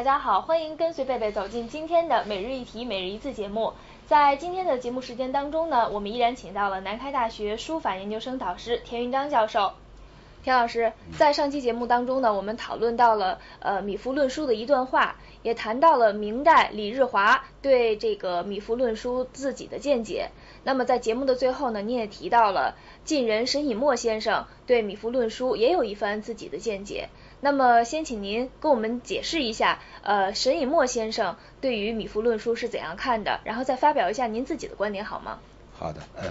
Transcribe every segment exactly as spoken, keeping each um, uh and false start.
家好，欢迎跟随贝贝走进今天的每日一题每日一字节目。在今天的节目时间当中呢，我们依然请到了南开大学书法研究生导师田云章教授。田老师，在上期节目当中呢，我们讨论到了呃米芾论书的一段话，也谈到了明代李日华对这个米芾论书自己的见解。那么在节目的最后呢，你也提到了晋人沈尹默先生对米芾论书也有一番自己的见解。那么先请您跟我们解释一下，呃，沈尹默先生对于米芾论书是怎样看的，然后再发表一下您自己的观点好吗？ 好的，嗯。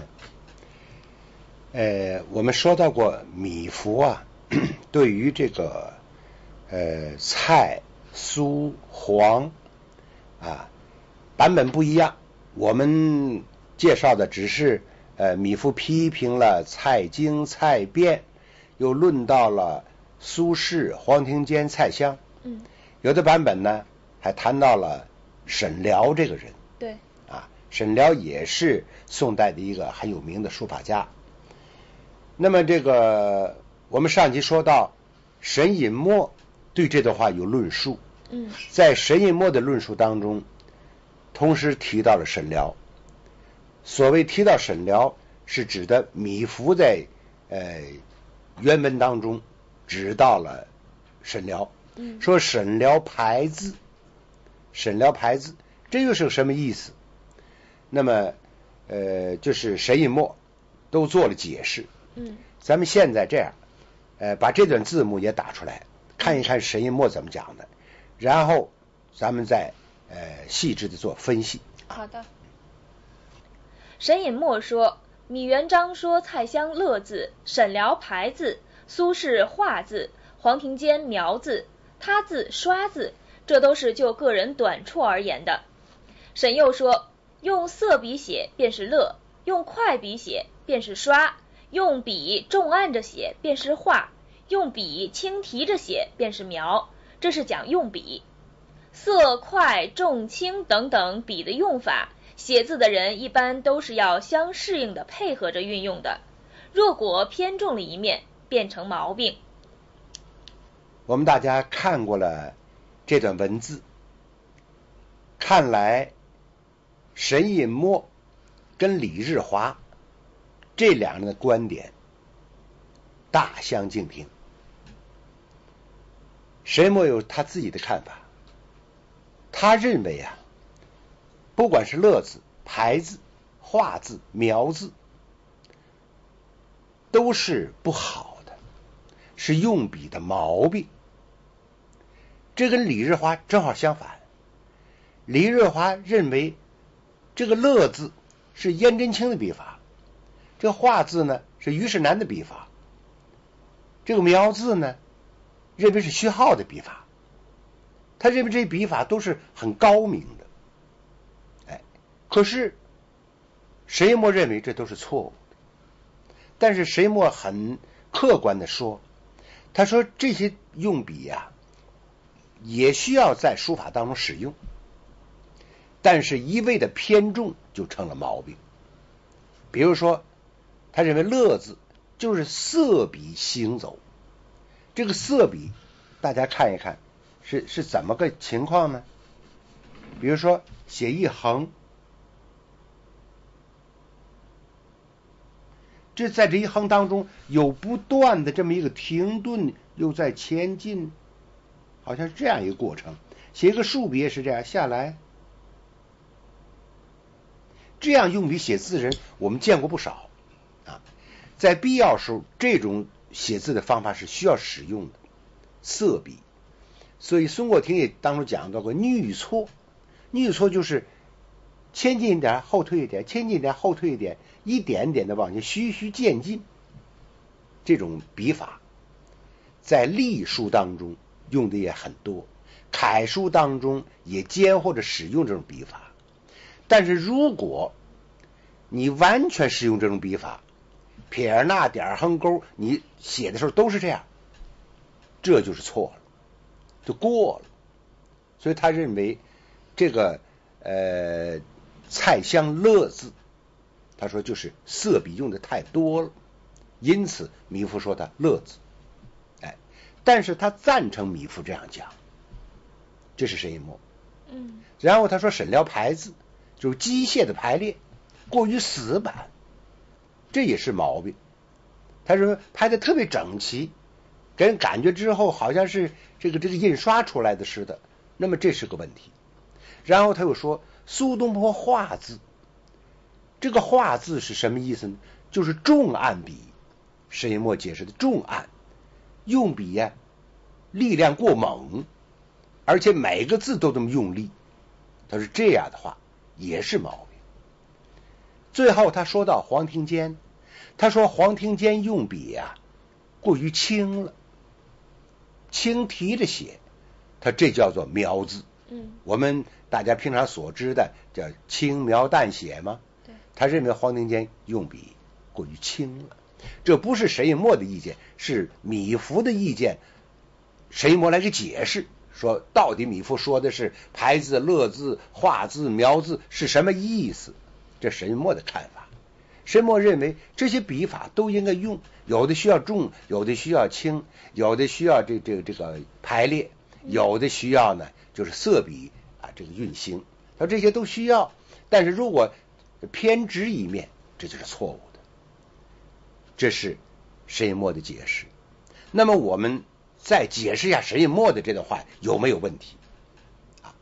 呃，我们说到过米芾啊，对于这个呃蔡、苏、黄啊版本不一样。我们介绍的只是呃米芾批评了蔡京、蔡卞，又论到了苏轼、黄庭坚、蔡襄。 嗯。 有的版本呢还谈到了沈辽这个人。 对。 啊，沈辽也是宋代的一个很有名的书法家。那么这个我们上集说到沈尹默对这段话有论述。 嗯， 在沈尹默的论述当中同时提到了沈辽。所谓提到沈辽是指的米芾在呃原文当中指到了沈辽。 嗯， 说沈辽排字，沈辽排字这又是什么意思？那么呃就是沈尹默都做了解释。 嗯， 咱们现在这样，呃，把这段字幕也打出来，看一看沈尹默怎么讲的，然后咱们再呃细致的做分析。 好的。沈尹默说，米元璋说蔡襄乐字，沈辽排字，苏轼画字，黄庭坚描字，他字刷字，这都是就个人短处而言的。沈又说，用色笔写便是乐，用快笔写便是刷，用笔重按着写便是画，用笔轻提着写便是描，这是讲用笔。色、快、重、轻等等笔的用法，写字的人一般都是要相适应的配合着运用的，若果偏重了一面，变成毛病。 我们大家看过了这段文字，看来沈尹默跟李日华这两人的观点大相径庭。沈尹默有他自己的看法，他认为啊，不管是乐字、排字、画字、描字，都是不好的，是用笔的毛病。这跟李日华正好相反。李日华认为这个乐字是颜真卿的笔法，这个画字呢是虞世南的笔法，这个描字呢认为是徐浩的笔法。他认为这些笔法都是很高明的。哎，可是沈尹默认为这都是错误的。但是沈尹默很客观的说，他说这些用笔呀、啊、也需要在书法当中使用，但是一味的偏重就成了毛病。比如说他认为乐字就是色笔行走，这个色笔大家看一看是是怎么个情况呢？比如说写一横，这在这一横当中有不断的这么一个停顿，又在前进，好像是这样一个过程。写一个竖笔也是这样下来，这样用笔写字人我们见过不少啊。在必要时候，这种写字的方法是需要使用的色笔。所以孙过庭也当初讲到过衄错，衄错就是前进一点后退一点，前进一点后退一点，一点点的往前徐徐渐进。这种笔法在隶书当中用的也很多，楷书当中也兼或者使用这种笔法。但是如果你完全使用这种笔法，撇捺点横钩，你写的时候都是这样，这就是错了，就过了。所以他认为这个呃蔡襄乐字，他说就是色笔用的太多了，因此米芾说他乐字。哎，但是他赞成米芾这样讲， 这是沈尹默。 嗯， 然后他说沈辽排字就是机械的排列，过于死板，这也是毛病。他说排的特别整齐，给人感觉之后好像是这个这个印刷出来的似的，那么这是个问题。然后他又说苏东坡画字，这个画字是什么意思呢？就是重按笔。沈尹默解释的重按，用笔呀、啊、力量过猛，而且每个字都这么用力。他说这样的话也是毛病。最后他说到黄庭坚，他说黄庭坚用笔啊过于轻了，轻提着写，他这叫做描字。 嗯， 我们大家平常所知的叫轻描淡写吗？ 对， 他认为黄庭坚用笔过于轻了。这不是沈尹默的意见，是米芾的意见。沈尹默来个解释，说到底米芾说的是排字、勒字、画字、描字是什么意思？这沈尹默的看法。沈尹默认为这些笔法都应该用，有的需要重，有的需要轻，有的需要这这个这个排列，有的需要呢就是色笔啊这个运行，他这些都需要，但是如果偏执一面，这就是错误的。这是沈尹默的解释。那么我们再解释一下沈尹默的这段话有没有问题啊？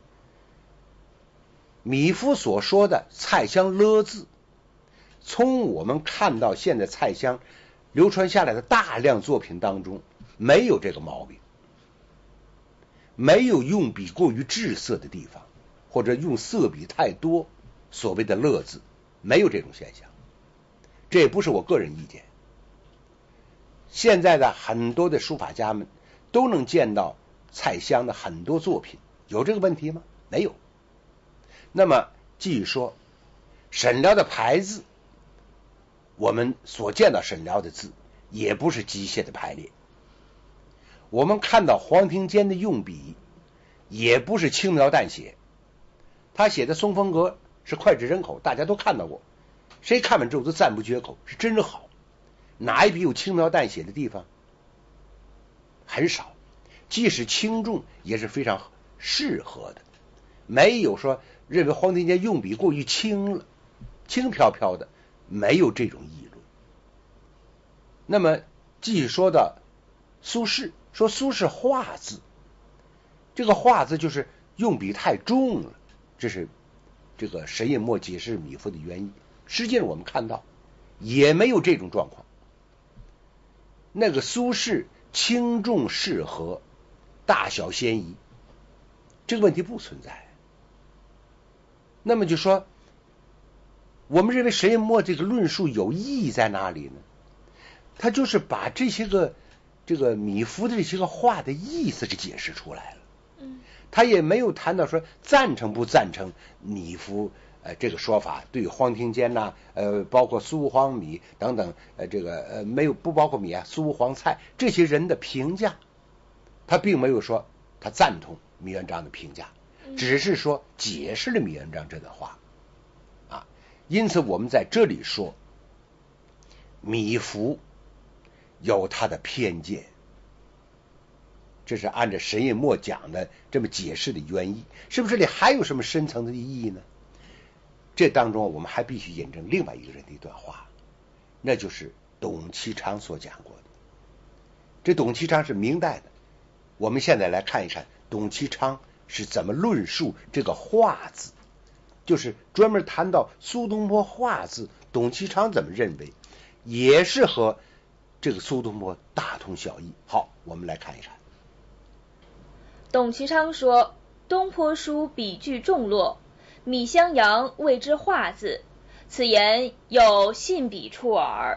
米芾所说的蔡襄勒字，从我们看到现在蔡襄流传下来的大量作品当中，没有这个毛病，没有用笔过于滞涩的地方，或者用色笔太多，所谓的勒字，没有这种现象。这也不是我个人意见。现在的很多的书法家们都能见到蔡襄的很多作品，有这个问题吗？没有。那么继续说，沈辽的排字，我们所见到沈辽的字也不是机械的排列。我们看到黄庭坚的用笔也不是轻描淡写，他写的松风阁是脍炙人口，大家都看到过，谁看完之后都赞不绝口，是真好。哪一笔有轻描淡写的地方？很少，即使轻重也是非常适合的，没有说认为黄庭坚用笔过于轻了，轻飘飘的，没有这种议论。那么继续说到苏轼，说苏轼画字，这个画字就是用笔太重了，这是这个沈尹默解释米芾的原因。实际上我们看到也没有这种状况，那个苏轼轻重适合，大小先宜，这个问题不存在。那么就说我们认为沈尹默这个论述有意义在哪里呢？他就是把这些个这个米芾的这些个话的意思是解释出来了。 嗯， 他也没有谈到说赞成不赞成米芾呃这个说法，对黄庭坚呐、啊，呃包括苏黄米等等，呃这个呃没有不包括米啊，苏黄蔡这些人的评价，他并没有说他赞同米元璋的评价，只是说解释了米元璋这段话啊。因此我们在这里说米芾有他的偏见，这是按照沈尹默讲的这么解释的原因。是不是这里还有什么深层次的意义呢？这当中我们还必须引证另外一个人的一段话，那就是董其昌所讲过的。这董其昌是明代的，我们现在来看一看董其昌是怎么论述这个画字，就是专门谈到苏东坡画字，董其昌怎么认为，也是和这个苏东坡大同小异。好，我们来看一看。 董其昌说，东坡书笔具重落，米襄阳谓之画字，此言有信笔处耳。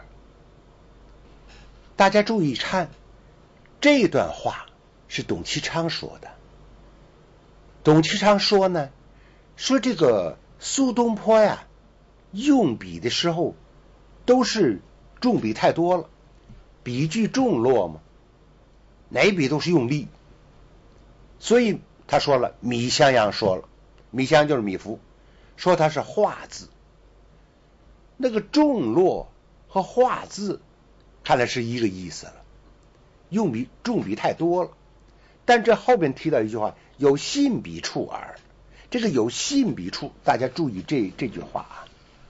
大家注意看，这段话是董其昌说的。董其昌说呢，说这个苏东坡呀，用笔的时候都是重笔太多了，笔具重落嘛，哪笔都是用力，所以他说了，米襄阳说了，米襄阳就是米芾，说他是画字。那个重落和画字看来是一个意思了，用笔重笔太多了， 但这后边提到一句话，有信笔触耳，这个有信笔触，大家注意这这句话啊。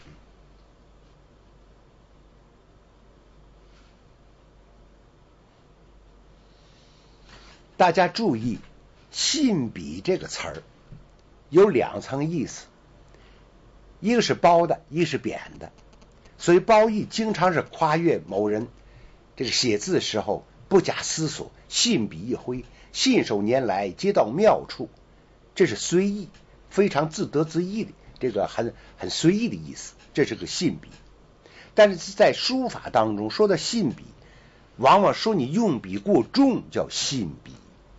大家注意信笔这个词儿有两层意思，一个是褒的，一个是贬的，所以褒义经常是夸越某人这个写字的时候不假思索，信笔一挥，信手拈来，接到妙处，这是随意，非常自得自意的，这个很很随意的意思，这是个信笔。但是在书法当中说的信笔，往往说你用笔过重叫信笔，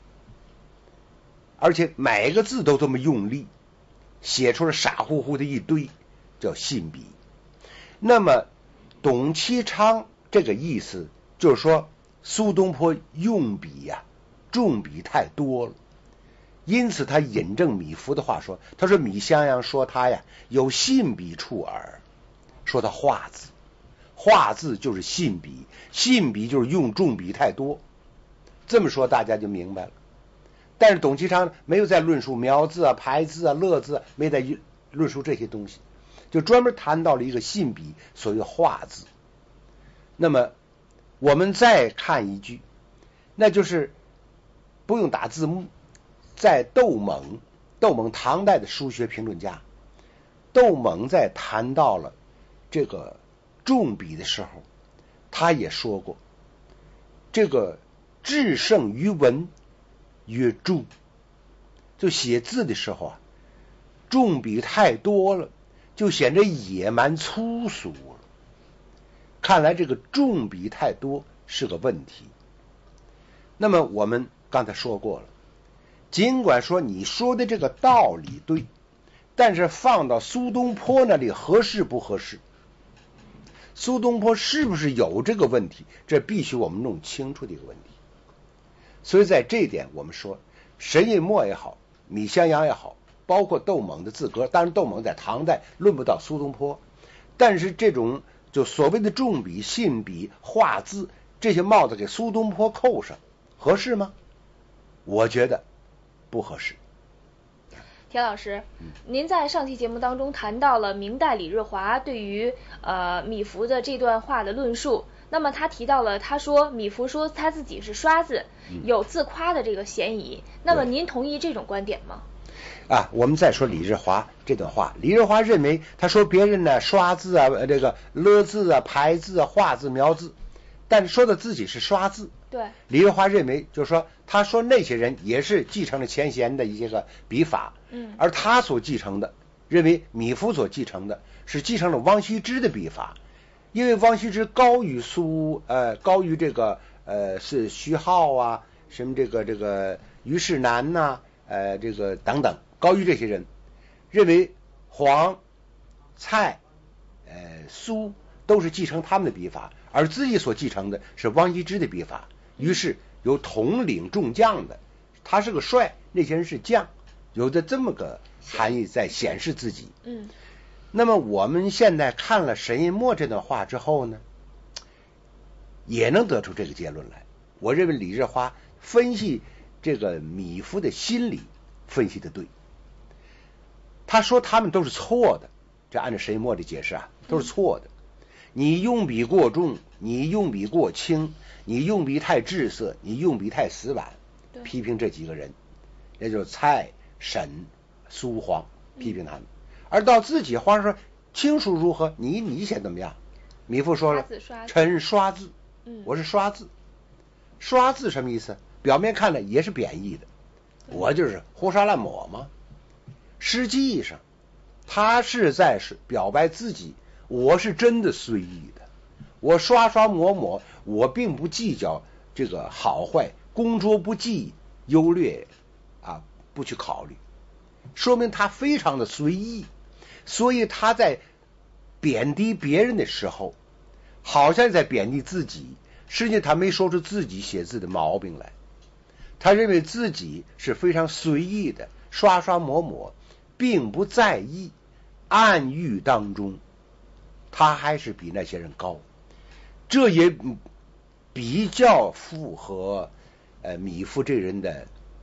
而且每个字都这么用力，写出了傻乎乎的一堆，叫信笔。那么董其昌这个意思就是说苏东坡用笔呀、啊，重笔太多了，因此他引证米芾的话说，他说米襄阳说他呀有信笔触耳，说他画字，画字就是信笔，信笔就是用重笔太多，这么说大家就明白了。但是董其昌没有在论述苗字啊、排字啊、乐字啊，没在论述这些东西，就专门谈到了一个信笔，所谓画字。那么我们再看一句，那就是不用打字幕，在窦蒙，窦蒙唐代的书学评论家，窦蒙在谈到了这个重笔的时候，他也说过，这个至胜于文曰重，就写字的时候啊，重笔太多了，就显得野蛮粗俗了。看来这个重笔太多是个问题。那么我们刚才说过了，尽管说你说的这个道理对，但是放到苏东坡那里合适不合适？苏东坡是不是有这个问题？这必须我们弄清楚的一个问题。所以在这一点我们说，沈尹默也好，米襄阳也好，包括窦蒙的字格，当然窦蒙在唐代论不到苏东坡，但是这种就所谓的重笔、信笔、画字这些帽子给苏东坡扣上，合适吗？我觉得不合适。 田老师，您在上期节目当中谈到了明代李日华对于呃米芾的这段话的论述，那么他提到了，他说米芾说他自己是刷字，有自夸的这个嫌疑，那么您同意这种观点吗？ 啊，我们再说李日华这段话，李日华认为他说别人呢刷字啊，这个勒字啊、排字啊、画字、描字，但说的自己是刷字。 对， 李日华认为就是说，他说那些人也是继承了钱贤的一些个笔法， 嗯， 而他所继承的，认为米芾所继承的是继承了王羲之的笔法，因为王羲之高于苏呃高于这个呃是徐浩啊，什么这个这个虞世南呐、啊，呃这个等等，高于这些人，认为黄、蔡、呃苏都是继承他们的笔法，而自己所继承的是王羲之的笔法，于是有统领众将的，他是个帅，那些人是将，有着这么个含义在显示自己。 嗯， 那么我们现在看了沈尹默这段话之后呢，也能得出这个结论来。我认为李日华分析这个米芾的心理分析的对，他说他们都是错的，这按照沈尹默的解释啊，都是错的。你用笔过重，你用笔过轻，你用笔太滞涩，你用笔太死板，批评这几个人，也就是蔡、沈、苏、黄，批评他们。而到自己皇上说清书如何，你你写怎么样？米芾说了，臣刷字，我是刷字。刷字什么意思？表面看来也是贬义的，我就是胡刷乱抹嘛。实际上他是在是表白自己，我是真的随意的，我刷刷抹抹，我并不计较这个好坏，公拙不计，优劣啊不去考虑，说明他非常的随意。所以他在贬低别人的时候，好像在贬低自己，实际他没说出自己写字的毛病来。他认为自己是非常随意的，刷刷抹抹，并不在意，暗喻当中他还是比那些人高，这也比较符合呃米芾这人的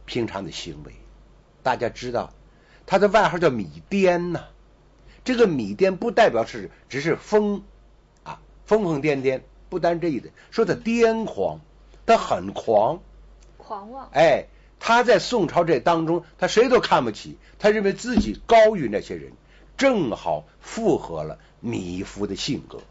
平常的行为。大家知道他的外号叫米癫呐，这个米癫不代表是只是疯啊，疯疯癫癫，不单这意思，说他癫狂，他很狂， 狂妄。 哎，他在宋朝这当中，他谁都看不起，他认为自己高于那些人，正好符合了米芾的性格。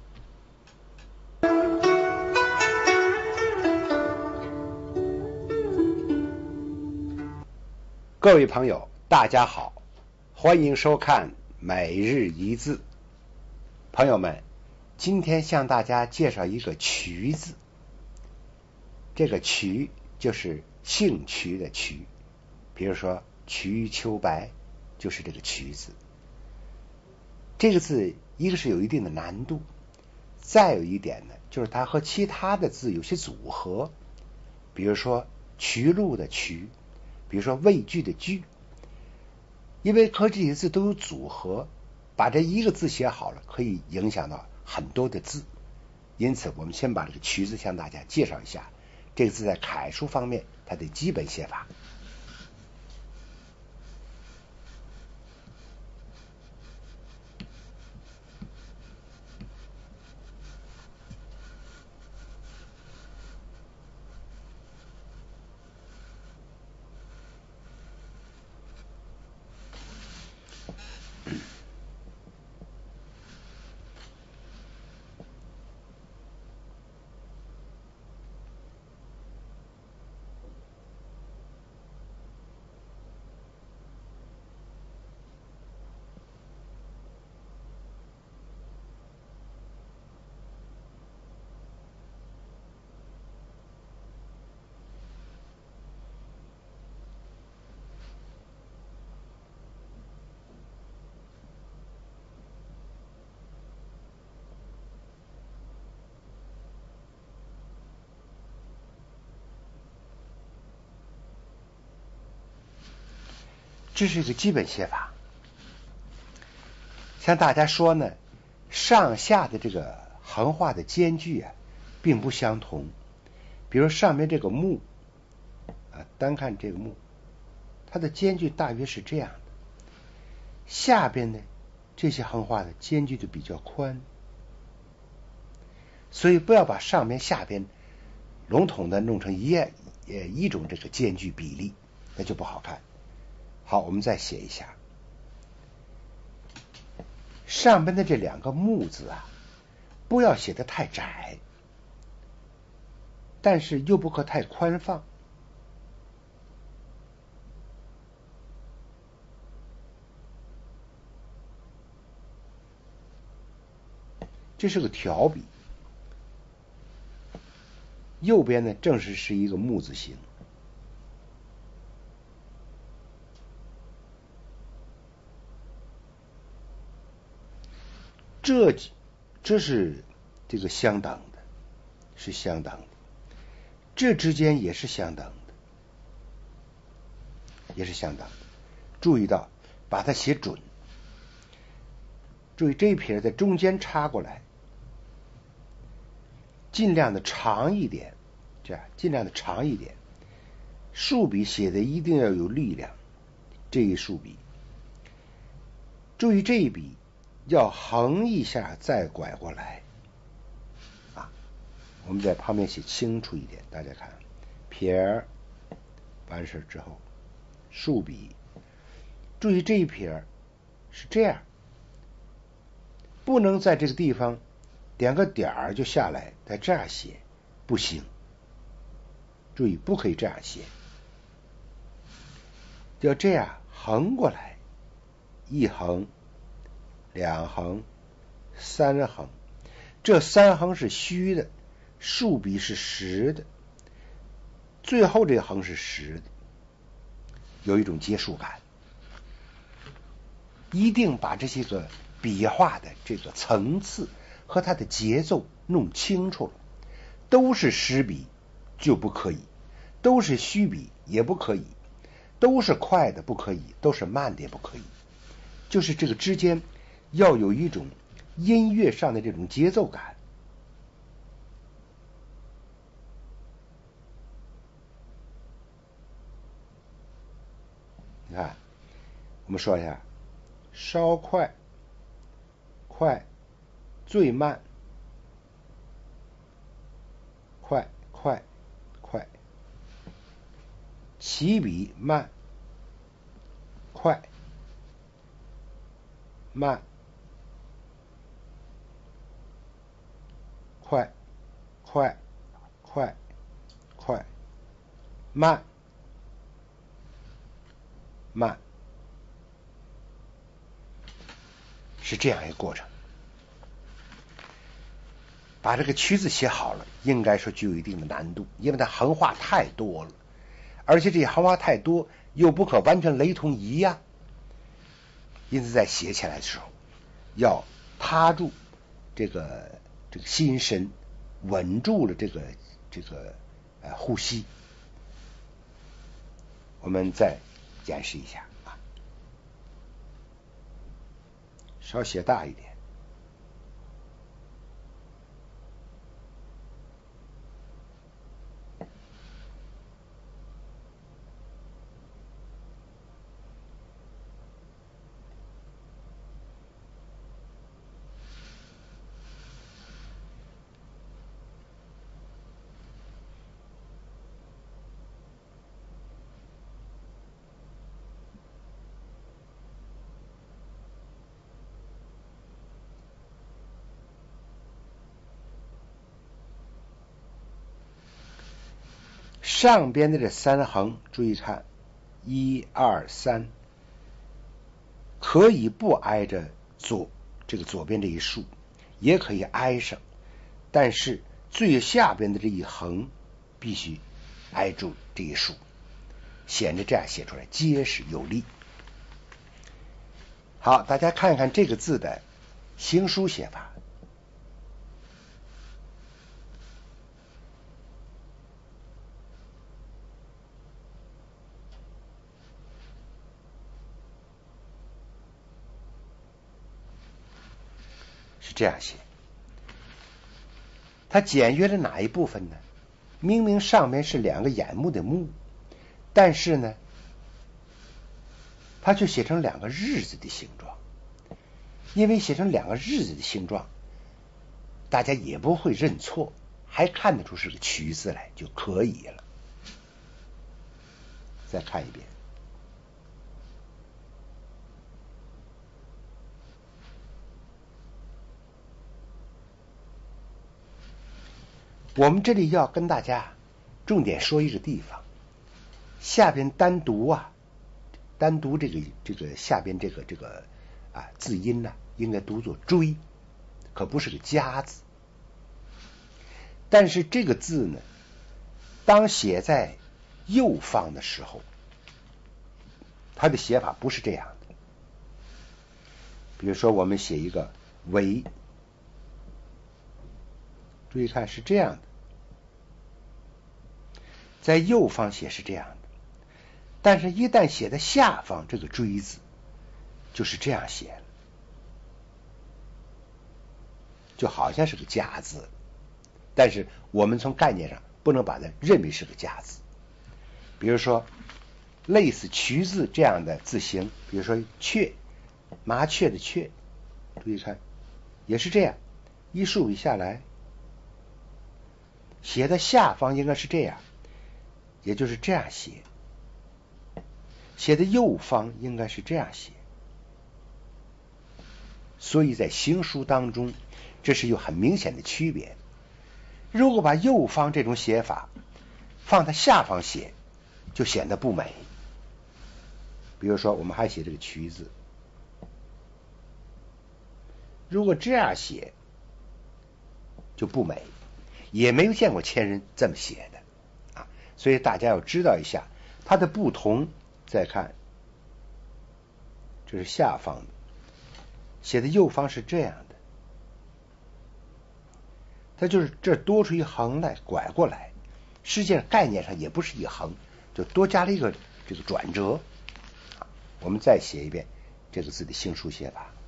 各位朋友，大家好，欢迎收看每日一字。朋友们，今天向大家介绍一个瞿字，这个瞿就是姓瞿的瞿，比如说瞿秋白就是这个瞿字。这个字一个是有一定的难度，再有一点呢，就是它和其他的字有些组合，比如说瞿禄的瞿，比如说畏惧的惧，因为和这些字都有组合，把这一个字写好了，可以影响到很多的字。因此我们先把这个瞿字向大家介绍一下，这个字在楷书方面它的基本写法。这是一个基本写法。向大家说呢，上下的这个横画的间距啊并不相同。比如上面这个木啊，单看这个木，它的间距大约是这样的，下边呢这些横画的间距就比较宽，所以不要把上面下边笼统的弄成一呃一种这个间距比例，那就不好看。好，我们再写一下上边的这两个木字啊，不要写得太窄，但是又不可太宽放。这是个条笔，右边呢正是是一个木字形。这这是这个相等的，是相等的，这之间也是相等的，也是相等的。注意到把它写准，注意这一撇在中间插过来，尽量的长一点，这样尽量的长一点。竖笔写的一定要有力量，这一竖笔，注意这一笔要横一下再拐过来啊！我们在旁边写清楚一点，大家看，撇儿完事之后，竖笔，注意这一撇是这样，不能在这个地方点个点儿就下来，再这样写不行。注意不可以这样写，要这样横过来，一横两横三横，这三横是虚的，竖笔是实的，最后这横是实的，有一种结束感。一定把这些个笔画的这个层次和它的节奏弄清楚了，都是实笔就不可以，都是虚笔也不可以，都是快的不可以，都是慢的也不可以，就是这个之间要有一种音乐上的这种节奏感。 看，我们说一下，稍快、快、最慢、快、快、快，起笔慢、快、慢、快、快、快、快、慢、慢，是这样一个过程。把这个曲子写好了，应该说具有一定的难度，因为它横画太多了，而且这些横画太多又不可完全雷同一样，因此在写起来的时候要踏住这个这个心神，稳住了这个这个呃呼吸。我们再演示一下啊，稍写大一点。上边的这三横，注意看，一二三，可以不挨着左这个左边这一竖，也可以挨上，但是最下边的这一横必须挨住这一竖，显得这样写出来结实有力。好，大家看看这个字的行书写法。是这样写，它简约了哪一部分呢？明明上面是两个眼目的目，但是呢，它却写成两个日子的形状。因为写成两个日子的形状，大家也不会认错，还看得出是个曲字来就可以了。再看一遍。我们这里要跟大家重点说一个地方，下边单独啊，单独这个这个下边这个这个啊字音呢、啊，应该读作追，可不是个加字。但是这个字呢，当写在右方的时候，它的写法不是这样的。比如说我们写一个为，注意看是这样的，在右方写是这样的，但是一旦写在下方，这个追字就是这样写了，就好像是个加字，但是我们从概念上不能把它认为是个加字。比如说类似曲字这样的字形，比如说雀，麻雀的雀，注意看也是这样，一竖笔下来，写在下方应该是这样，也就是这样写，写的右方应该是这样写。所以在行书当中，这是有很明显的区别。如果把右方这种写法放在下方写，就显得不美。比如说我们还写这个曲字，如果这样写就不美，也没有见过前人这么写的啊。所以大家要知道一下它的不同。再看，这是下方的，写的右方是这样的，它就是这多出一横来，拐过来，实际上概念上也不是一横，就多加了一个这个转折。我们再写一遍这个字的行书写法。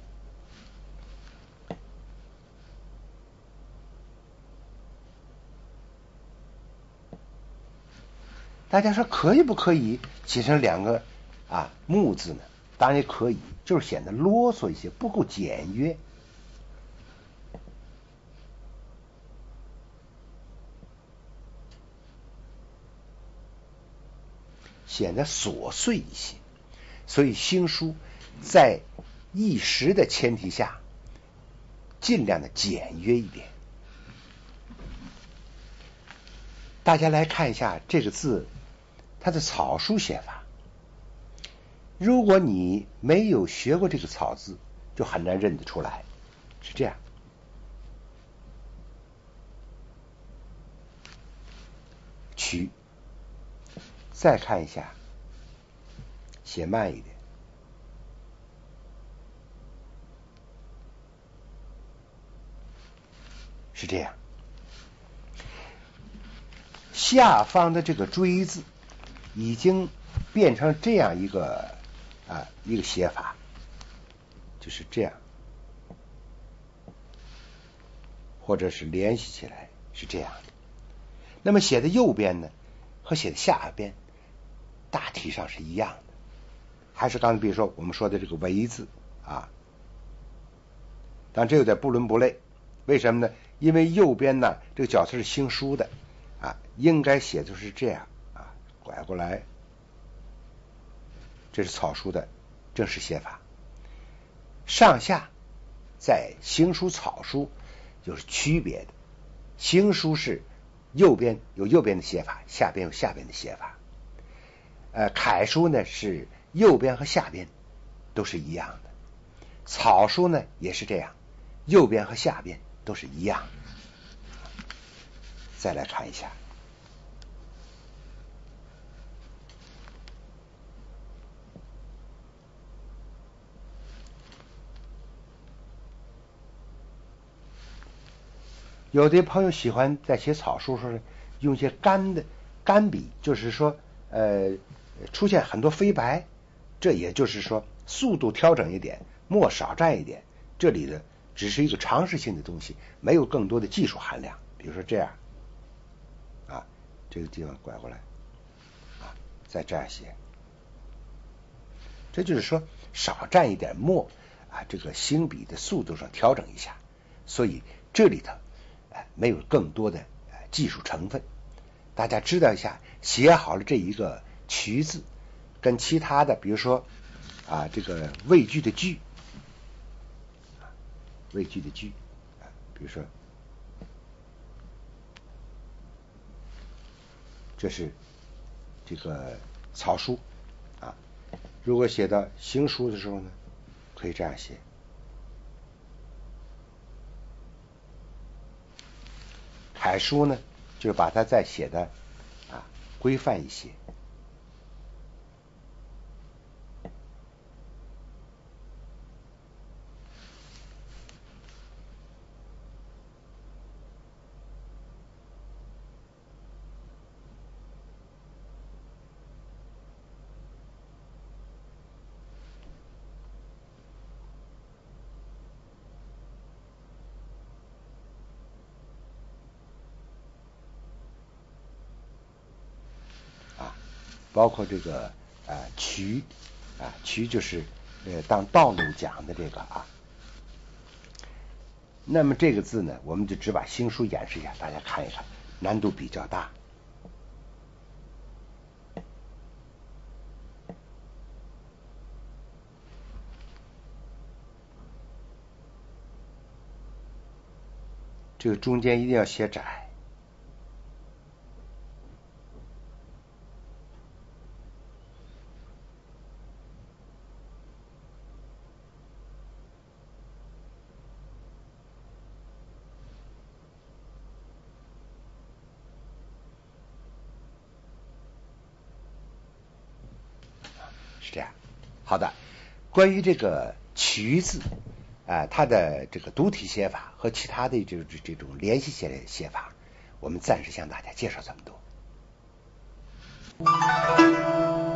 大家说可以不可以写成两个啊木字呢，当然也可以，就是显得啰嗦一些，不够简约。显得琐碎一些，所以兴书在一时的前提下，尽量的简约一点。大家来看一下这个字，它的草书写法。如果你没有学过这个草字，就很难认得出来，是这样。曲，再看一下，写慢一点，是这样。下方的这个锥字已经变成这样一个啊一个写法，就是这样，或者是联系起来是这样的。那么写的右边呢，和写的下边大体上是一样的，还是刚才比如说我们说的这个为字啊，但这有点不伦不类。为什么呢？因为右边呢这个角色是兴书的啊，应该写就是这样啊，拐过来，这是草书的正式写法。上下在兴书草书就是区别的，兴书是右边有右边的写法，下边有下边的写法。呃，楷书呢是右边和下边都是一样的，草书呢也是这样，右边和下边都是一样的。再来看一下，有的朋友喜欢在写草书时候用一些干的干笔，就是说呃出现很多飞白，这也就是说速度调整一点，墨少占一点，这里的只是一个常识性的东西，没有更多的技术含量。比如说这样啊，这个地方拐过来啊，再这样写，这就是说少占一点墨啊，这个兴笔的速度上调整一下，所以这里头没有更多的技术成分。大家知道一下，写好了这一个渠字，跟其他的比如说啊这个畏惧的惧，畏惧的惧，比如说这是这个草书啊，如果写到兴书的时候呢，可以这样写。楷书呢，就是把它再写的啊规范一些。包括这个呃渠啊，渠就是呃当道路讲的这个啊。那么这个字呢，我们就只把兴书演示一下，大家看一看，难度比较大。这个中间一定要写窄。是这样。好的，关于这个渠字啊、呃，它的这个读体写法和其他的这这种联系写写法，我们暂时向大家介绍这么多。